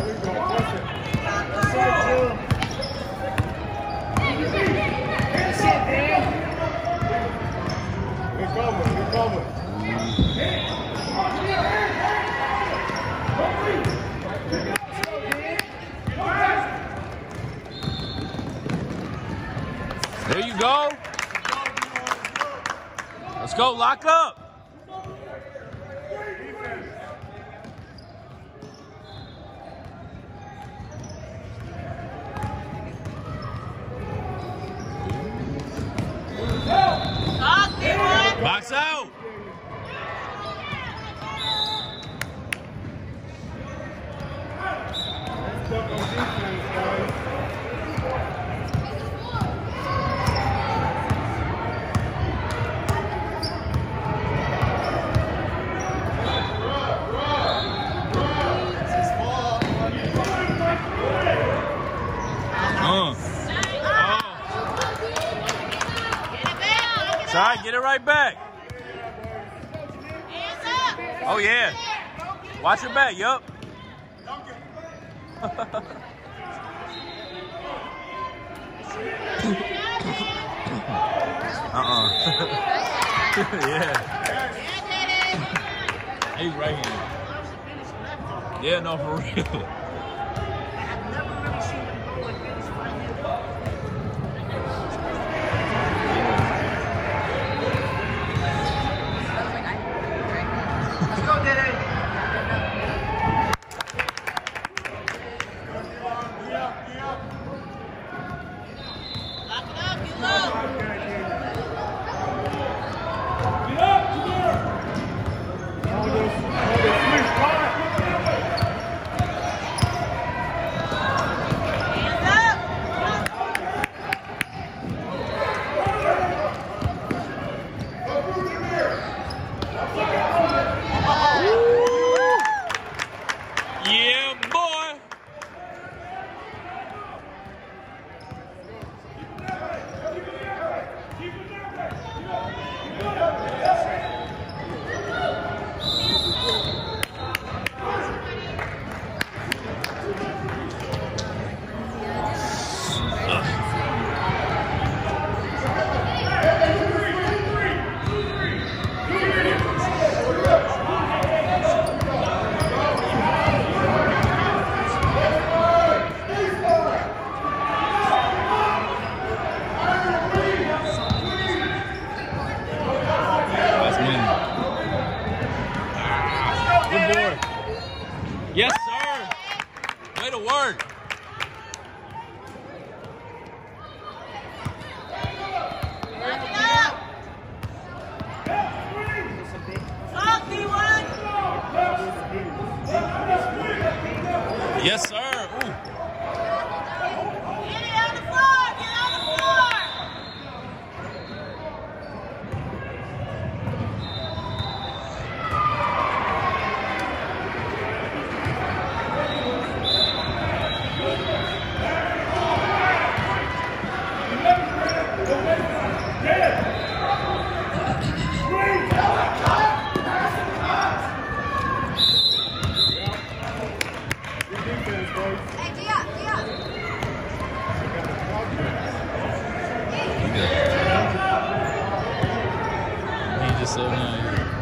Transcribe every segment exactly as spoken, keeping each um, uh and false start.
There you go. Let's go, lock up. Box out. All right, get it right back. Oh, yeah. Watch your back, yup. Uh-uh. Yeah. He's right here. Yeah, no, for real. Yes, sir. Way to work. Yes, sir. Ooh. Get it on the floor. Get on the floor. So nice.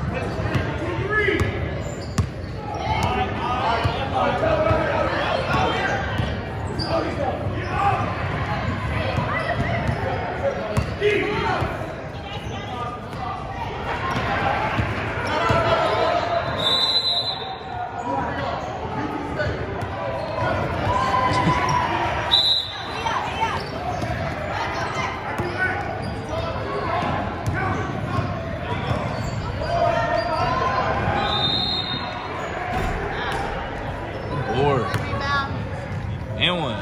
And one.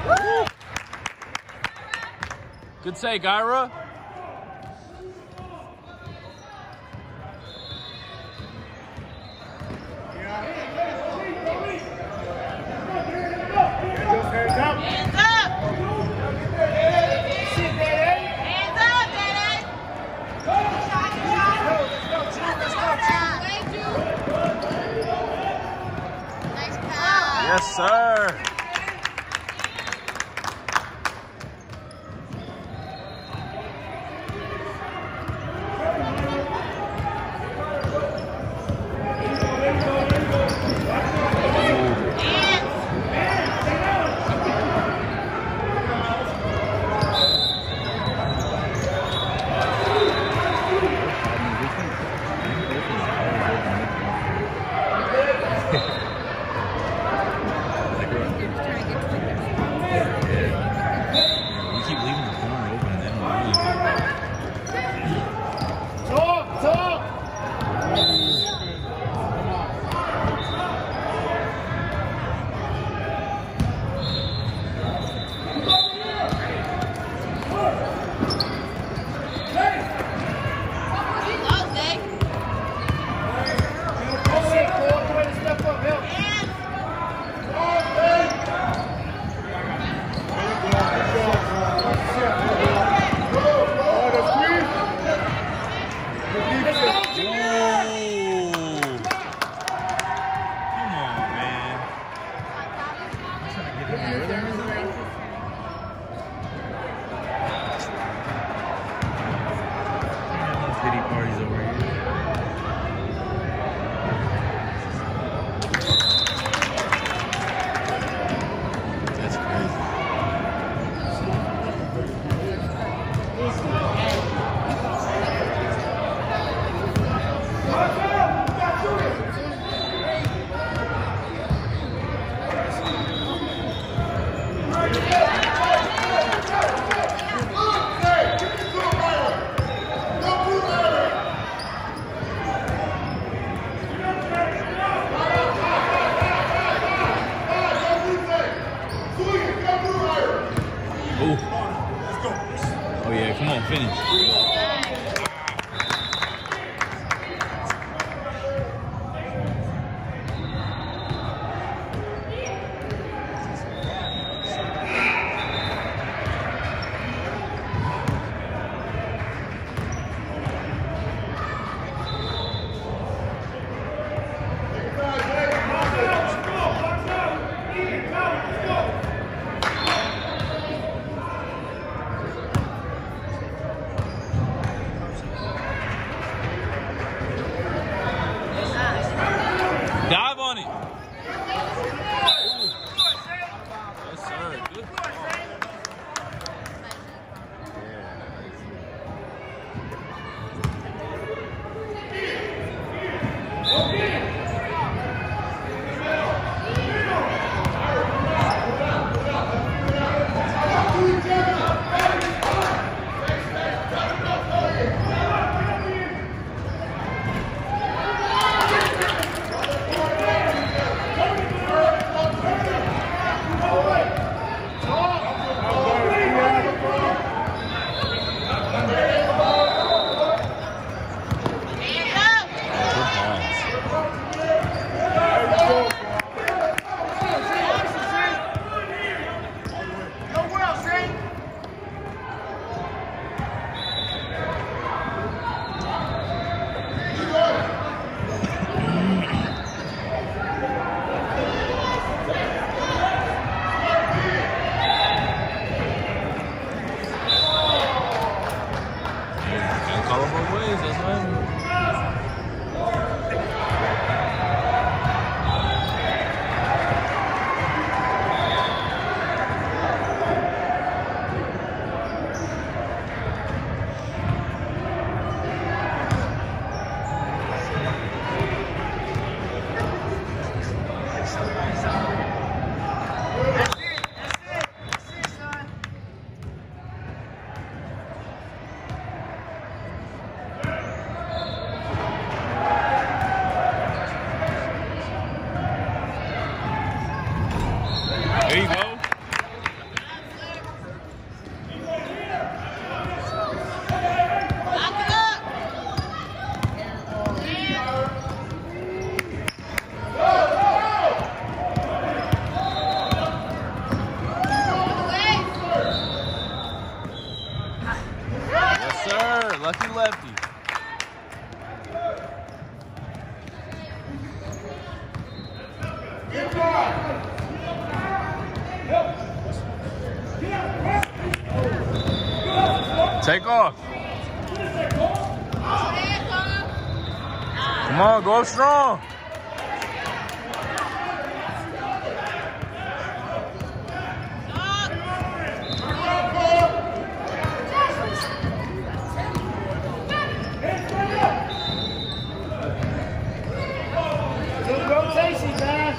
Good take, Ira. Hands up. Hands up. Hands up, Daddy. Shot, shot. Let's go, let's go, let's go. Nice pass. Yeah. Yes, sir. Oh yeah, come on, finish. Dive on it. Yes, sir. Good ball. There you go. Yes, sir. Lucky lefty. Good try. Take off. Come on, go strong. Good rotation, man.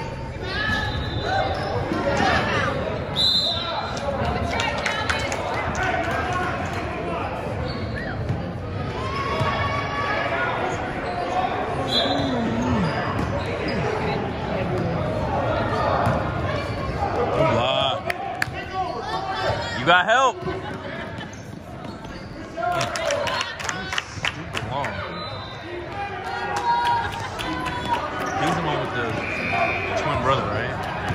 You got help. He's the one with the twin brother, right?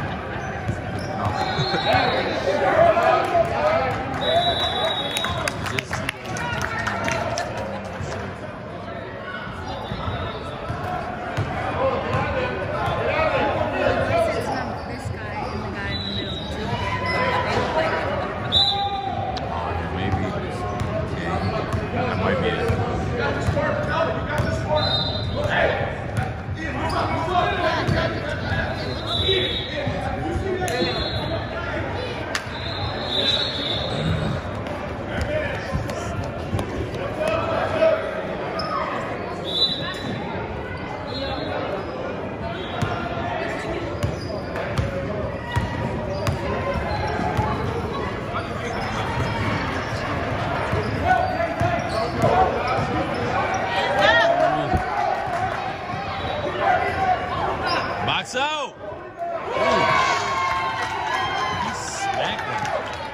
Box out. Ooh. He smacked him.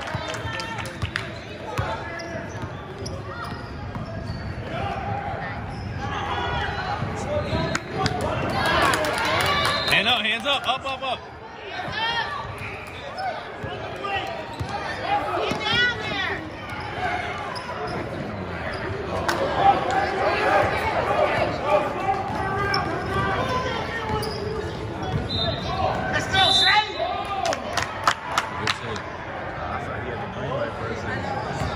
Hand up, hands up, up, up, up. Get down there. Let's go, Shane. Good save. I thought he had the green light for a second.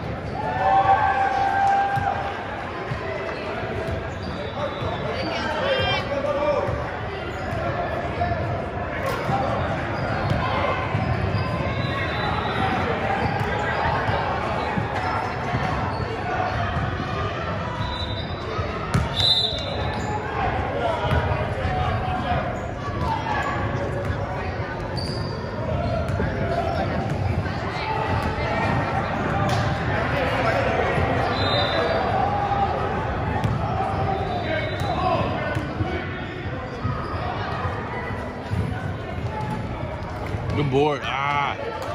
Good board. Ah.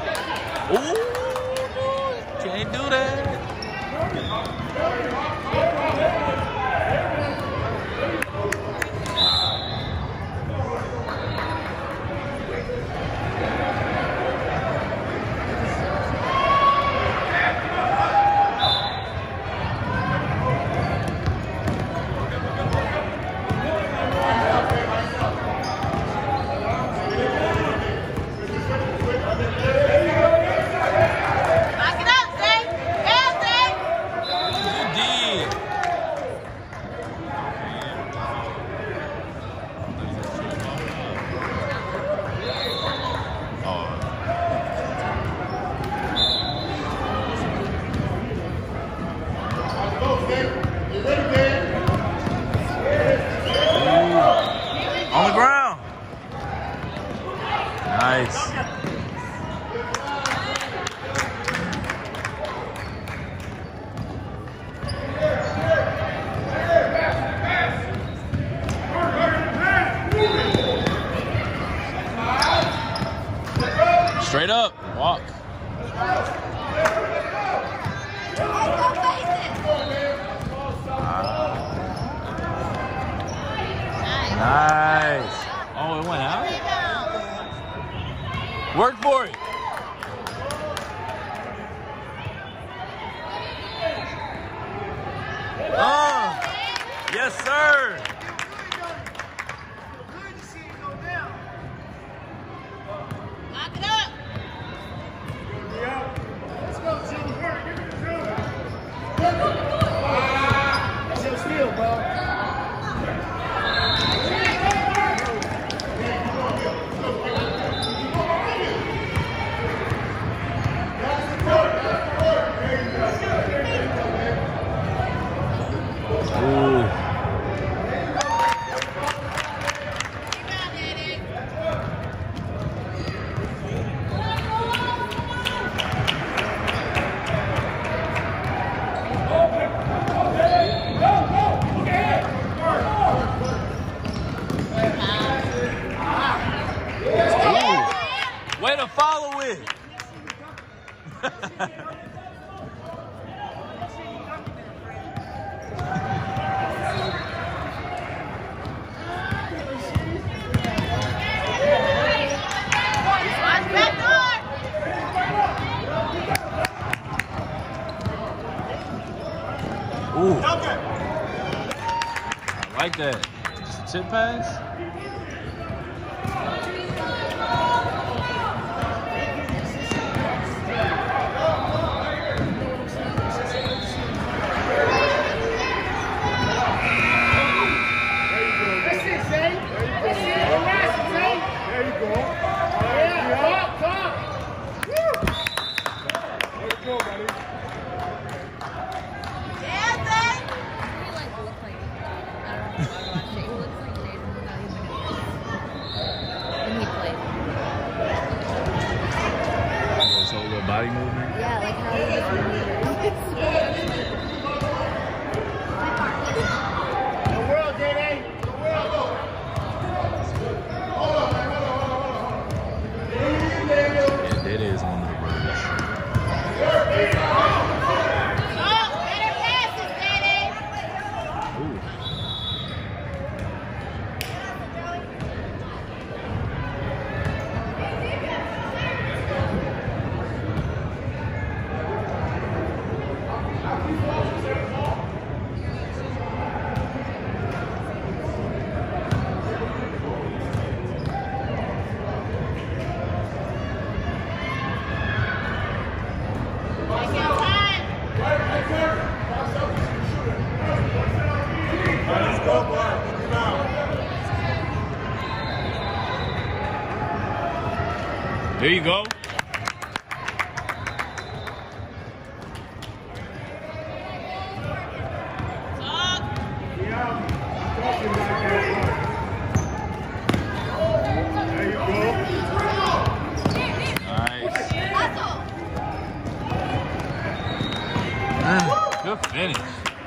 Ooh, can't do that. Lock it up, Zay. Hands, Zay. Good D. On the ground. Nice. Straight up, walk. Nice. Oh, it went out? Work for it. Oh, yes, sir. Good to see you go down. Lock it up. Let's go, Jamir. Give me the drill. Way to follow it. Ooh. I like that. Just a tip pass. Body movement? Yeah, like how he The world, J D. The world. Yeah, that is on the verge. Oh, better passes, J D. Ooh. There you go. Nice. Mm, good finish.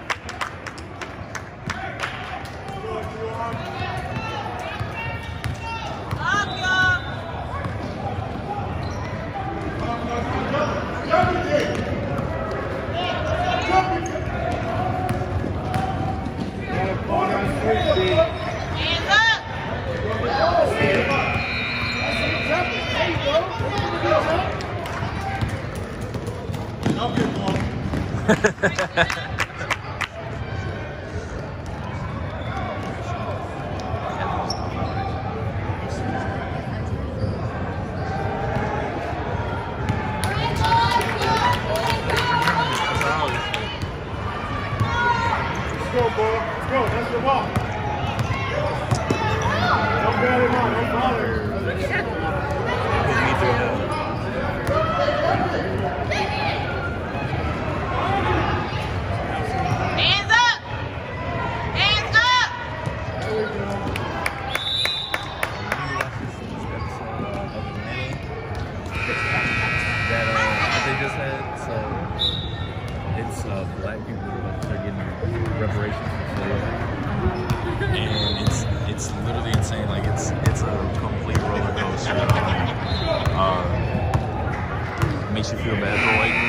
Makes you feel bad for white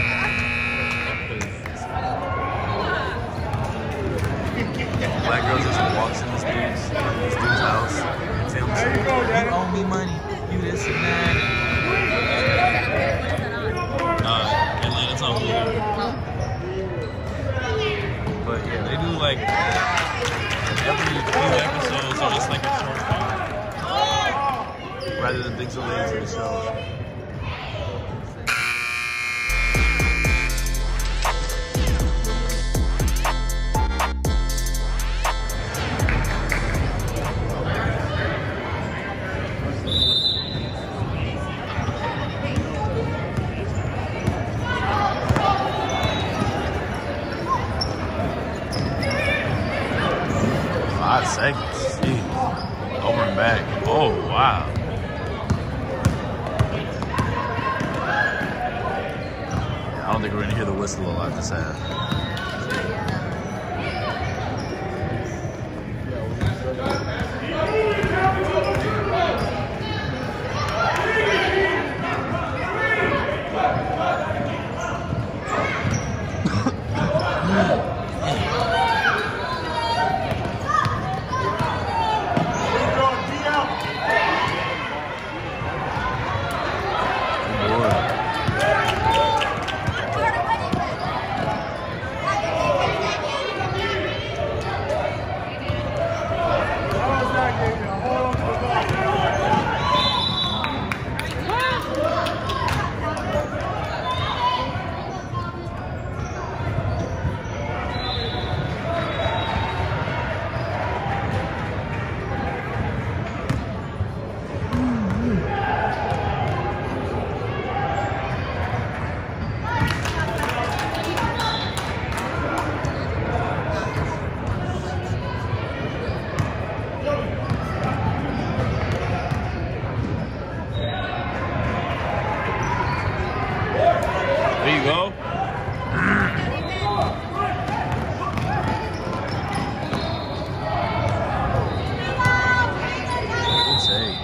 people. Black girl just walks in this dude's, this dude's house and tells him, you owe me money, you this and that. Uh, Atlanta's on Hulu. But yeah, they do like every few episodes are just like a short film rather than big delays in the show. Five seconds. Jeez. Over and back. Oh, wow. I don't think we're going to hear the whistle a lot this half. you go. Good save.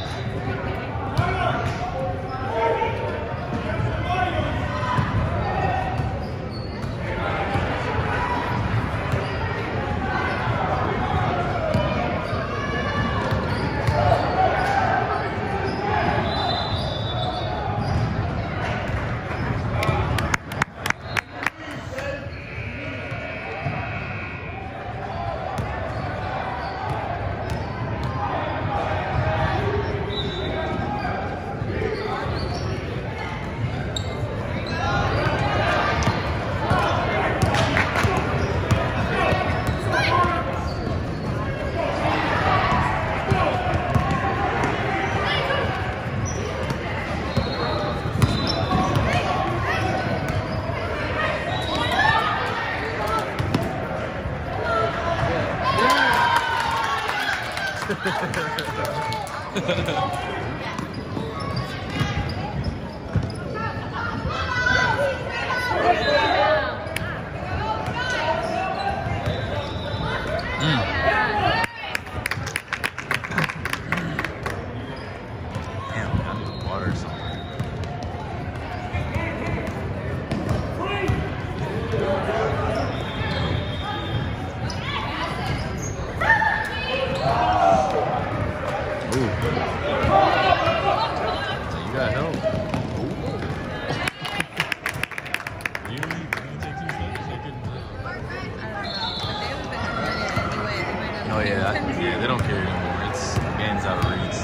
Oh yeah, yeah, they don't care anymore. It's game's out of reach.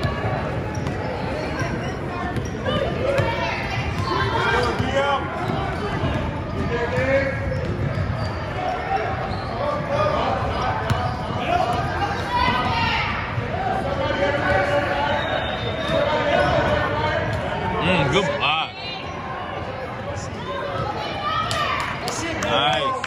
Mm, good block. Nice.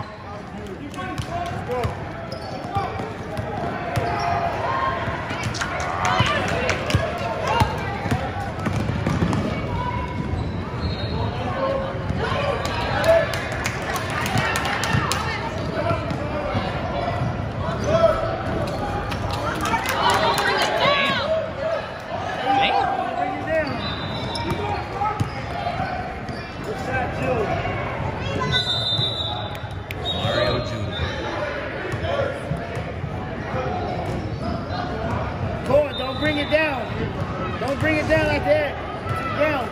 Bring it down. Don't bring it down like that. Down.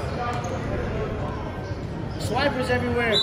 Swipers everywhere.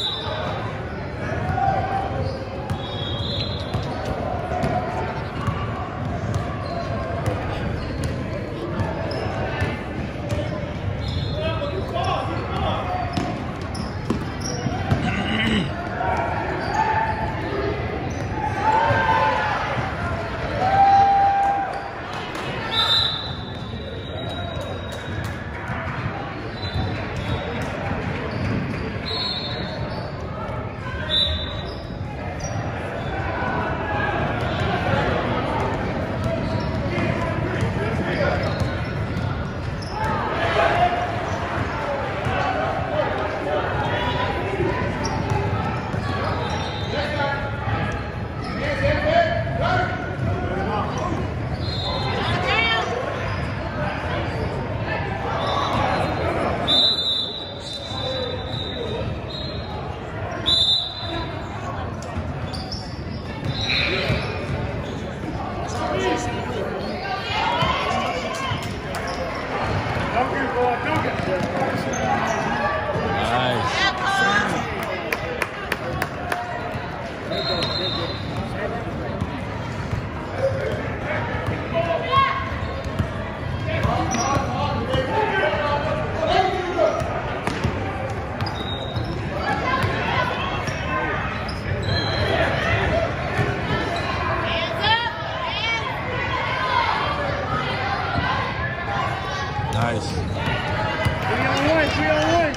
Nice. Three on one, three on one.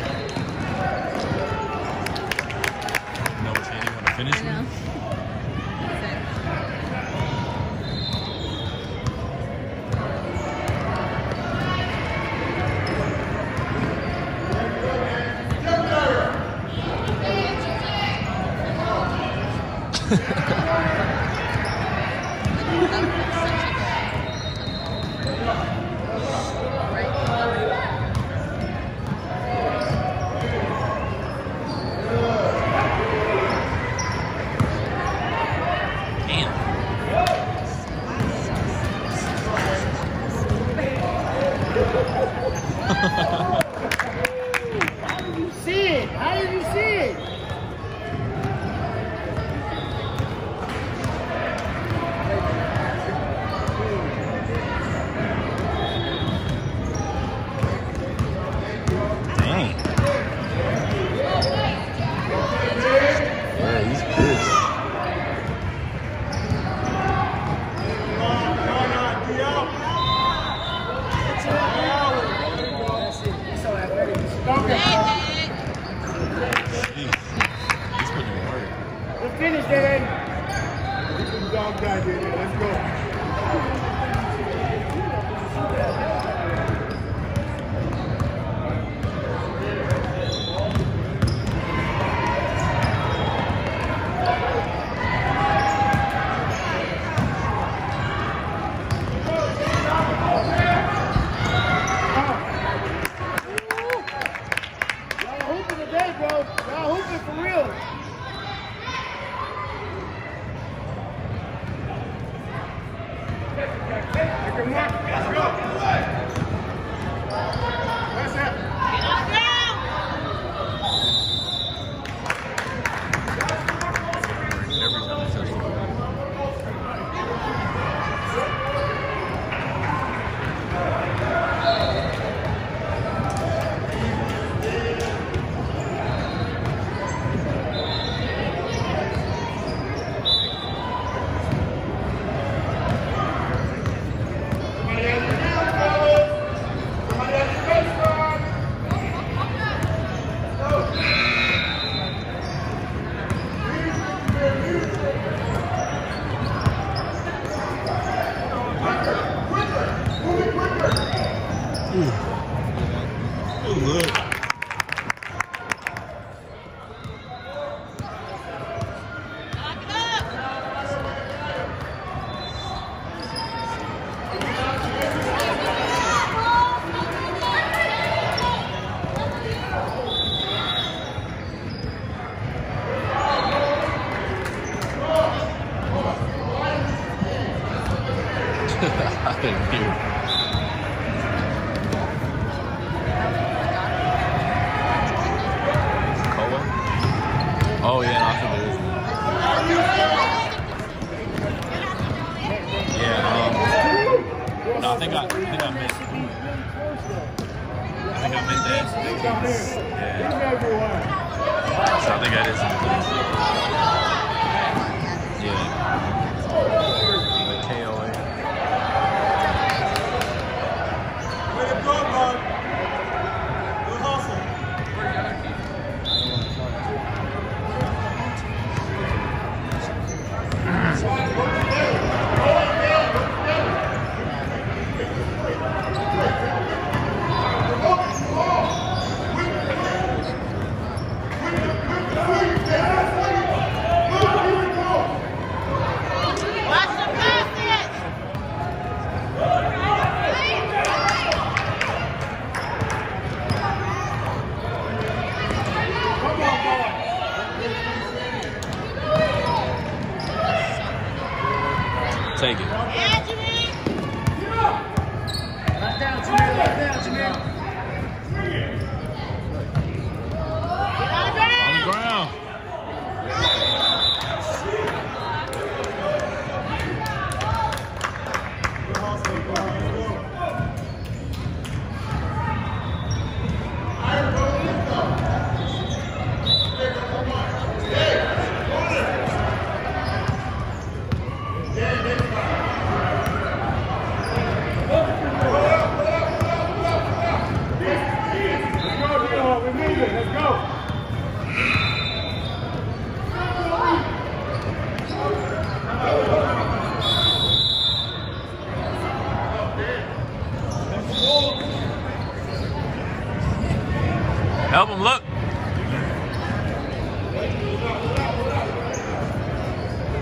No chance you want to finish me? Go, How did you see it? How did you see it? Dang. Yeah, he's pissed. Let's finish that, Eddie. Dog guy did it. Let's go. Y'all hooping today, bro. Y'all hooping for real. I didn't hear. Cola? Oh yeah, no, I think there is. Yeah, um, no, I think I, I think I missed. I think I missed that. Yeah. So I think that is in the list. Yeah. The K O A. Take it. Lock down, Jamir. Lock down, Jamir. On the ground. Help him, look.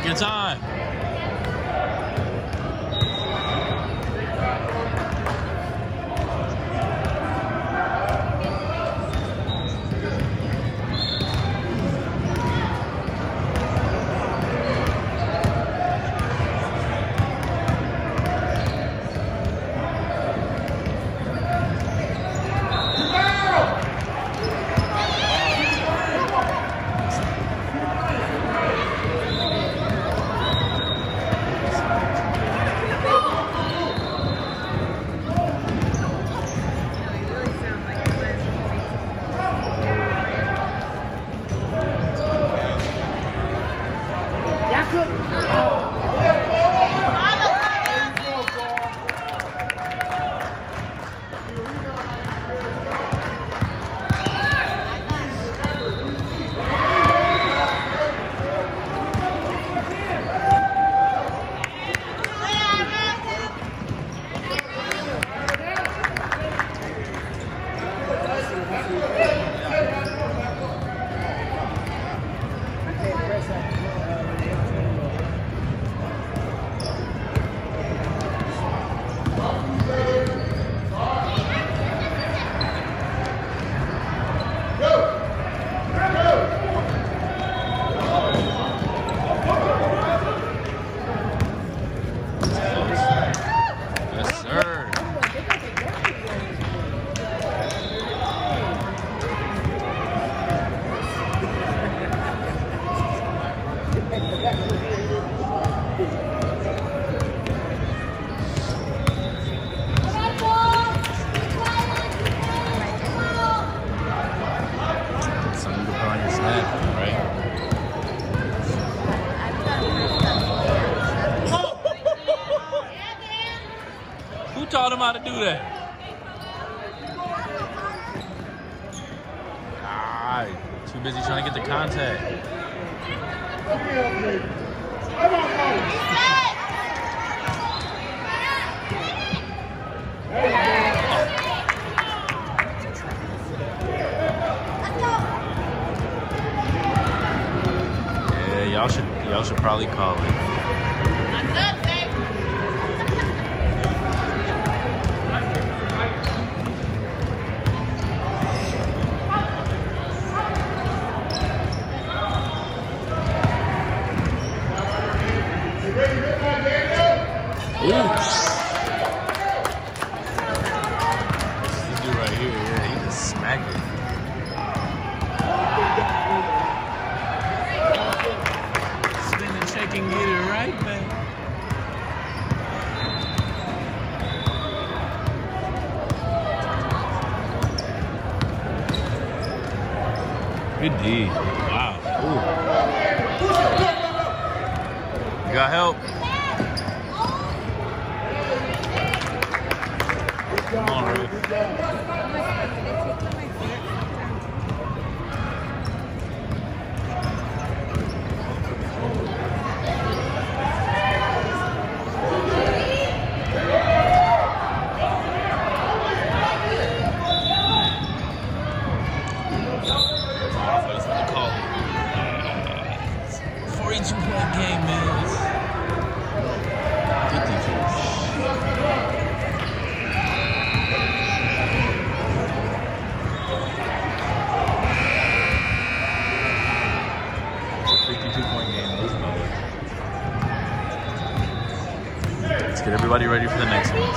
your time. Taught him how to do that. Alright, too busy trying to get the contact. Yeah, y'all should y'all should probably call it. Ooh. This dude right here, yeah, he just smacked it. Spin and check and get it right, man. Good D. Wow. Ooh. You got help. Come on, Ruth. forty-two point game, man. Good defense. fifty-two point game. Let's get everybody ready for the next one.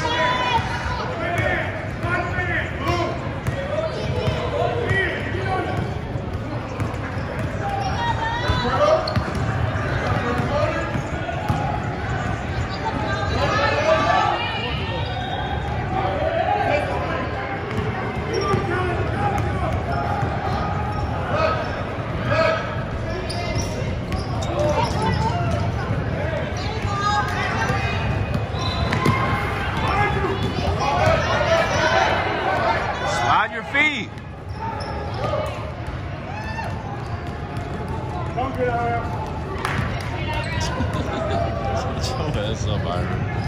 Feet. Don't get out. Show that up, Byron.